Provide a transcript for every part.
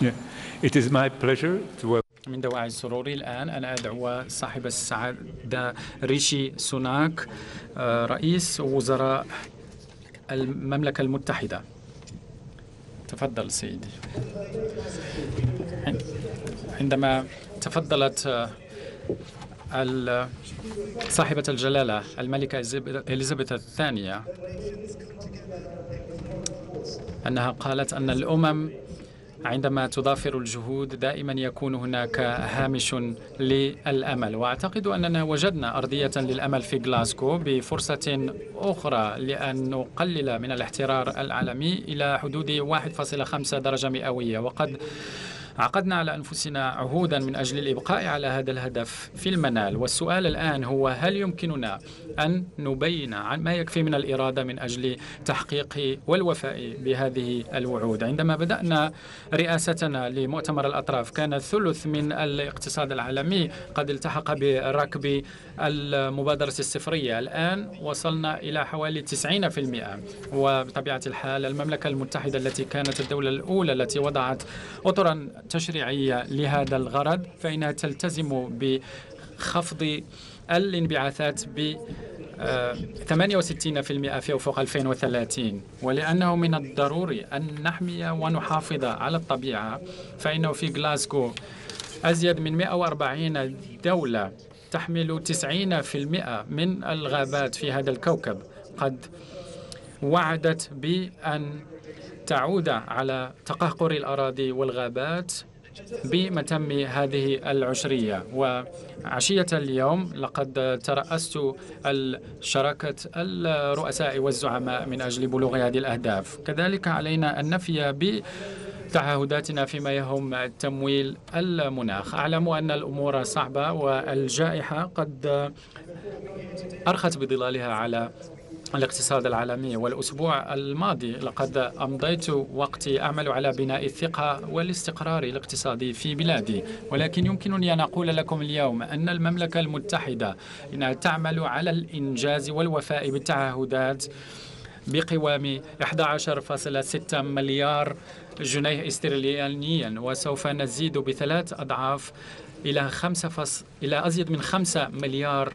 It is my pleasure to من دواعي سروري الآن أن أدعو صاحب السعادة ريشي سوناك رئيس وزراء المملكة المتحدة. تفضل سيدي. عندما تفضلت صاحبة الجلالة الملكة إليزابيث الثانية أنها قالت أن الأمم عندما تضافر الجهود دائما يكون هناك هامش للأمل، وأعتقد أننا وجدنا أرضية للأمل في غلاسكو بفرصة أخرى لأن نقلل من الاحترار العالمي إلى حدود 1.5 درجة مئوية، وقد عقدنا على أنفسنا عهودا من أجل الإبقاء على هذا الهدف في المنال. والسؤال الآن هو هل يمكننا أن نبين عن ما يكفي من الإرادة من أجل تحقيق والوفاء بهذه الوعود. عندما بدأنا رئاستنا لمؤتمر الأطراف كان ثلث من الاقتصاد العالمي قد التحق بركب المبادرة الصفرية، الآن وصلنا إلى حوالي 90%. وبطبيعة الحال المملكة المتحدة التي كانت الدولة الأولى التي وضعت أطرا تشريعية لهذا الغرض فإنها تلتزم بخفض الانبعاثات ب 68% في أفق 2030. ولأنه من الضروري أن نحمي ونحافظ على الطبيعة فإنه في غلاسكو أزيد من 140 دولة تحمل 90% من الغابات في هذا الكوكب قد وعدت بأن تعود على تقهقر الأراضي والغابات بمتم هذه العشرية. وعشية اليوم لقد ترأست الشراكة الرؤساء والزعماء من أجل بلوغ هذه الأهداف. كذلك علينا أن نفي بتعهداتنا فيما يهم تمويل المناخ. أعلم أن الأمور صعبة والجائحة قد أرخت بظلالها على الاقتصاد العالمي، والأسبوع الماضي لقد أمضيت وقتي أعمل على بناء الثقة والاستقرار الاقتصادي في بلادي. ولكن يمكنني أن أقول لكم اليوم أن المملكة المتحدة إنها تعمل على الإنجاز والوفاء بالتعهدات بقوام 11.6 مليار جنيه استرلينيا، وسوف نزيد ب3 أضعاف إلى أزيد من 5 مليار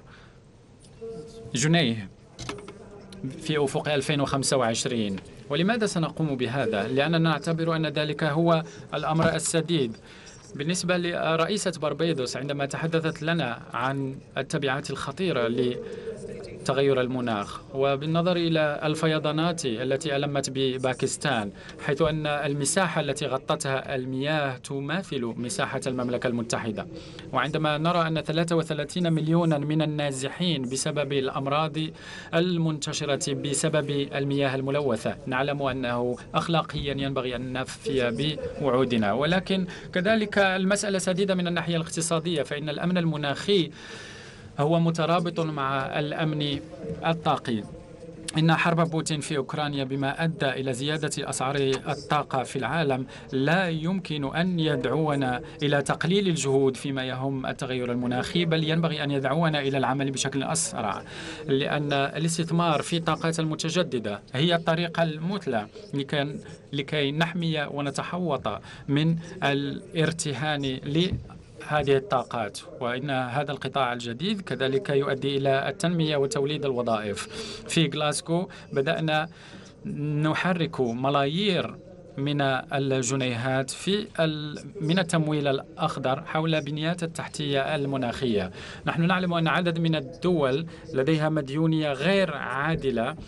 جنيه في أفق 2025. ولماذا سنقوم بهذا؟ لأننا نعتبر أن ذلك هو الأمر السديد. بالنسبة لرئيسة باربادوس عندما تحدثت لنا عن التبعات الخطيرة لتغير المناخ وبالنظر إلى الفيضانات التي ألمت بباكستان، حيث أن المساحة التي غطتها المياه تماثل مساحة المملكة المتحدة، وعندما نرى أن 33 مليونا من النازحين بسبب الأمراض المنتشرة بسبب المياه الملوثة، نعلم أنه أخلاقيا ينبغي أن نفي بوعودنا. ولكن كذلك المسألة سديدة من الناحية الاقتصادية، فإن الأمن المناخي هو مترابط مع الأمن الطاقي. إن حرب بوتين في أوكرانيا بما أدى إلى زيادة أسعار الطاقة في العالم لا يمكن أن يدعونا إلى تقليل الجهود فيما يهم التغير المناخي، بل ينبغي أن يدعونا إلى العمل بشكل أسرع، لأن الاستثمار في الطاقات المتجددة هي الطريقة المثلى لكي نحمي ونتحوط من الارتهان هذه الطاقات. وإن هذا القطاع الجديد كذلك يؤدي إلى التنمية وتوليد الوظائف. في غلاسكو بدأنا نحرك ملايير من الجنيهات من التمويل الأخضر حول بنيات التحتية المناخية. نحن نعلم أن عدد من الدول لديها مديونية غير عادلة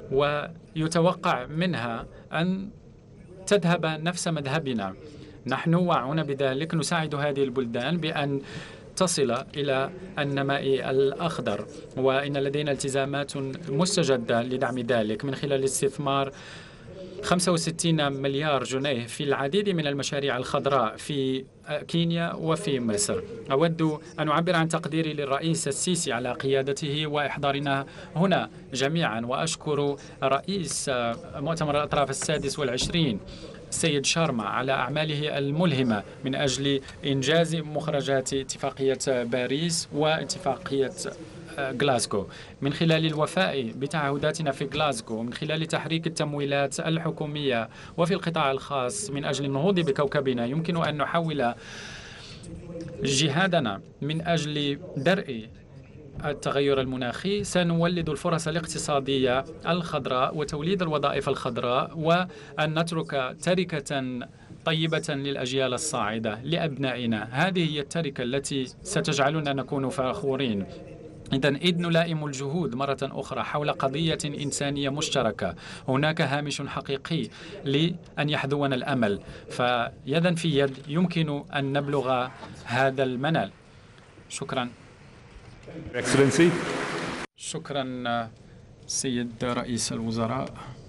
ويتوقع منها أن تذهب نفس مذهبنا. نحن واعون بذلك، نساعد هذه البلدان بأن تصل إلى النماء الأخضر، وإن لدينا التزامات مستجدة لدعم ذلك من خلال استثمار 65 مليار جنيه في العديد من المشاريع الخضراء في كينيا وفي مصر. أود أن أعبر عن تقديري للرئيس السيسي على قيادته وإحضارنا هنا جميعا، وأشكر رئيس مؤتمر الأطراف 26 السيد شارما على أعماله الملهمة من أجل إنجاز مخرجات اتفاقية باريس واتفاقية غلاسكو، من خلال الوفاء بتعهداتنا في غلاسكو، من خلال تحريك التمويلات الحكومية وفي القطاع الخاص من أجل النهوض بكوكبنا، يمكن أن نحول جهادنا من أجل درء التغير المناخي. سنولد الفرص الاقتصادية الخضراء وتوليد الوظائف الخضراء، وأن نترك تركة طيبة للأجيال الصاعدة لأبنائنا. هذه هي التركة التي ستجعلنا نكون فخورين. إذ نلائم الجهود مرة أخرى حول قضية إنسانية مشتركة، هناك هامش حقيقي لأن يحذونا الأمل، فيدا في يد يمكن أن نبلغ هذا المنال. شكرا. Excellency. شكرا سيد رئيس الوزراء.